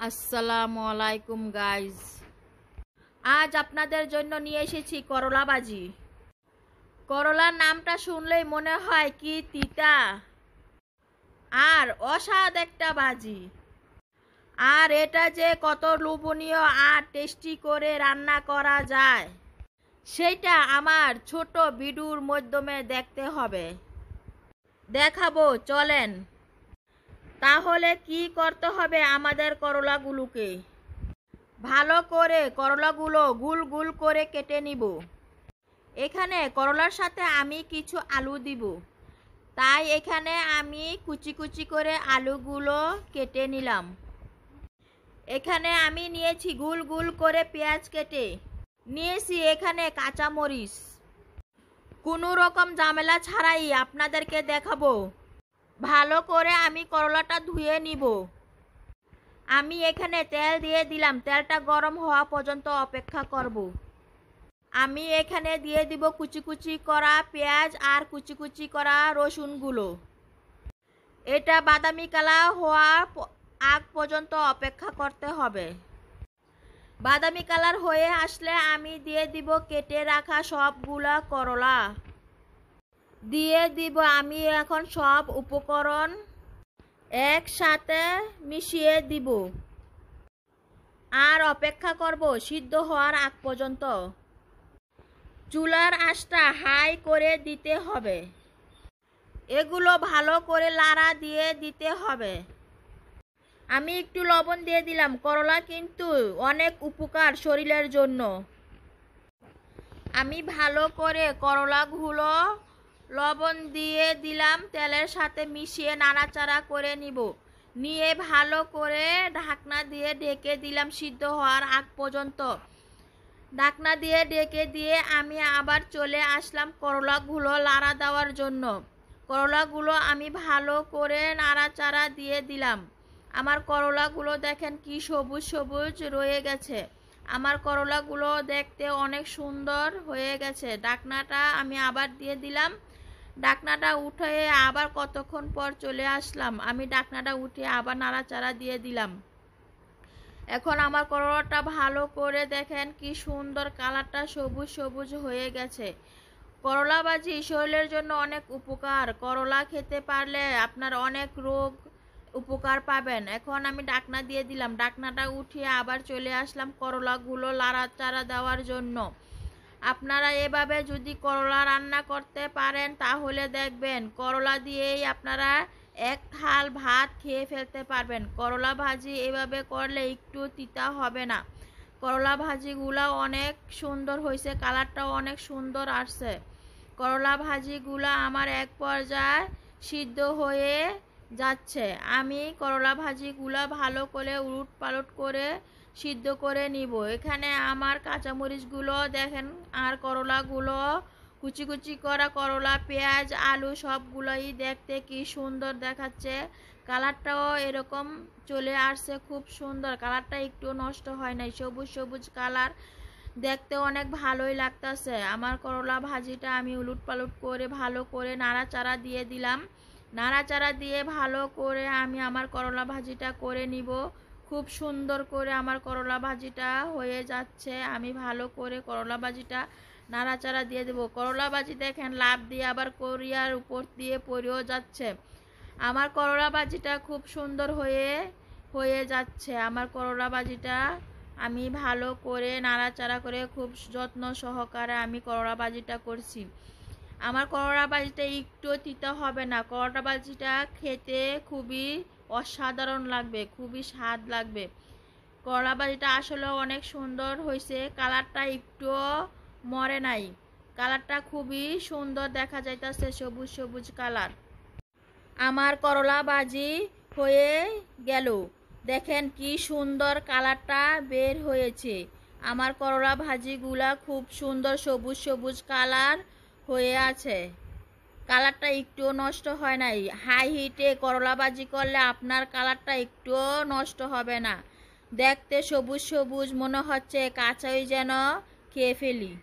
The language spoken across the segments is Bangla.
আসসালামু আলাইকুম গাইজ, আজ আপনাদের জন্য নিয়ে এসেছি করলা ভাজি। করলার নামটা শুনলেই মনে হয় কি তিতা আর অস্বাদ একটা ভাজি। আর এটা যে কত লোভনীয় আর টেস্টি করে রান্না করা যায় সেটা আমার ছোট ভিডিওর মাধ্যমে দেখতে হবে, দেখাবো চলেন। তাহলে কি করতে হবে, আমাদের করলাগুলোকে ভালো করে করলাগুলো গুল গুল করে কেটে নিব। এখানে করলার সাথে আমি কিছু আলু দিব, তাই এখানে আমি কুচি কুচি করে আলুগুলো কেটে নিলাম। এখানে আমি নিয়েছি গুল গুল করে পেঁয়াজ কেটে নিয়েছি। এখানে কাঁচামরিচ, কোনো রকম ঝামেলা ছাড়াই আপনাদেরকে দেখাবো। ভালো করে আমি করলাটা ধুয়ে নিব। আমি এখানে তেল দিয়ে দিলাম, তেলটা গরম হওয়া পর্যন্ত অপেক্ষা করব। আমি এখানে দিয়ে দিব কুচি কুচি করা পেঁয়াজ আর কুচি কুচি করা রসুনগুলো। এটা বাদামি কালার হওয়ার আগ পর্যন্ত অপেক্ষা করতে হবে। বাদামি কালার হয়ে আসলে আমি দিয়ে দিব কেটে রাখা সবগুলা করলা। দিয়ে দিব আমি এখন সব উপকরণ একসাথে মিশিয়ে দিব আর অপেক্ষা করব সিদ্ধ হওয়ার আগ পর্যন্ত। চুলার আঁচটা হাই করে দিতে হবে। এগুলো ভালো করে লাড়া দিয়ে দিতে হবে। আমি একটু লবণ দিয়ে দিলাম, করলা কিন্তু অনেক উপকার শরীরের জন্য। আমি ভালো করে করলাগুলো লবণ দিয়ে দিলাম, তেলের সাথে মিশিয়ে নাড়াচাড়া করে নিব। নিয়ে ভালো করে ঢাকনা দিয়ে ঢেকে দিলাম সিদ্ধ হওয়ার আগ পর্যন্ত। ঢাকনা দিয়ে ঢেকে দিয়ে আমি আবার চলে আসলাম করলাগুলো লাড়া দেওয়ার জন্য। করলাগুলো আমি ভালো করে নাড়াচাড়া দিয়ে দিলাম। আমার করলাগুলো দেখেন কি সবুজ সবুজ রয়ে গেছে। আমার করলাগুলো দেখতে অনেক সুন্দর হয়ে গেছে। ঢাকনাটা আমি আবার দিয়ে দিলাম। ঢাকনাটা উঠে আবার কতক্ষণ পর চলে আসলাম। আমি ঢাকনাটা উঠে আবার নাড়াচাড়া দিয়ে দিলাম। এখন আমার করলাটা ভালো করে দেখেন কি সুন্দর কালারটা সবুজ সবুজ হয়ে গেছে। করলা ভাজি শরীরের জন্য অনেক উপকার। করলা খেতে পারলে আপনার অনেক রোগ উপকার পাবেন। এখন আমি ঢাকনা দিয়ে দিলাম। ঢাকনাটা উঠিয়ে আবার চলে আসলাম করলাগুলো নাড়াচাড়া দেওয়ার জন্য। আপনারা এভাবে যদি করলা রান্না করতে পারেন তাহলে দেখবেন করলা দিয়েই আপনারা এক থাল ভাত খেয়ে ফেলতে পারবেন। করলা ভাজি এভাবে করলে একটু তিতা হবে না। করলা ভাজিগুলো অনেক সুন্দর হয়েছে, কালারটাও অনেক সুন্দর আসছে। করলা ভাজিগুলো আমার এক পর্যায়ে সিদ্ধ হয়ে যাচ্ছে। আমি করলা ভাজিগুলো ভালো করে উলট পালট করে সিদ্ধ করে নিব। এখানে আমার কাঁচামরিচগুলো দেখেন আর করলাগুলো কুচি কুচি করা করলা পেঁয়াজ আলু সবগুলোই দেখতে কি সুন্দর দেখাচ্ছে। কালারটাও এরকম চলে আসছে, খুব সুন্দর। কালারটা একটু নষ্ট হয় নাই, সবুজ সবুজ কালার, দেখতে অনেক ভালোই লাগতেছে। আমার করলা ভাজিটা আমি উলট পালট করে ভালো করে নাড়াচাড়া দিয়ে দিলাম। নাড়াচাড়া দিয়ে ভালো করে আমি আমার করলা ভাজিটা করে নিব। খুব সুন্দর করে আমার করলা ভাজিটা হয়ে যাচ্ছে। আমি ভালো করে করলা ভাজিটা নাড়াচাড়া দিয়ে দেব। করলা ভাজি দেখেন লাভ দিয়ে আবার কোরিয়ার উপর দিয়ে পড়েও যাচ্ছে। আমার করলা ভাজিটা খুব সুন্দর হয়ে যাচ্ছে। আমার করলা ভাজিটা আমি ভালো করে নাড়াচাড়া করে খুব যত্ন সহকারে আমি করলা ভাজিটা করছি। আমার করলা ভাজিটা একটু তিতা হবে না। করলা ভাজিটা খেতে খুবই অসাধারণ লাগবে, খুবই স্বাদ লাগবে। করলা ভাজিটা আসলে অনেক সুন্দর হয়েছে। কালারটা একটুও মরে নাই, কালারটা খুবই সুন্দর দেখা যাইতেছে, সবুজ সবুজ কালার। আমার করলা ভাজি হয়ে গেল, দেখেন কি সুন্দর কালারটা বের হয়েছে। আমার করলা ভাজিগুলা খুব সুন্দর সবুজ সবুজ কালার হয়ে আছে। কালারটা একটুও নষ্ট হয় নাই। হাই হিটে করলা ভাজি করলে আপনার কালারটা একটুও নষ্ট হবে না। দেখতে সবুজ সবুজ মনে হচ্ছে কাঁচাই যেন খেয়ে ফেলি।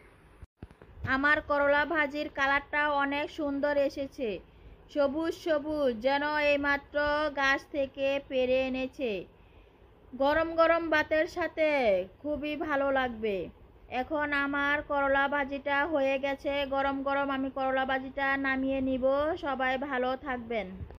আমার করলা ভাজির কালারটা অনেক সুন্দর এসেছে, সবুজ সবুজ যেন এইমাত্র গাছ থেকে পেড়ে এনেছে। গরম গরম ভাতের সাথে খুবই ভালো লাগবে। এখন আমার করলা ভাজিটা হয়ে গেছে, গরম গরম আমি করলা ভাজিটা নামিয়ে নিব। সবাই ভালো থাকবেন।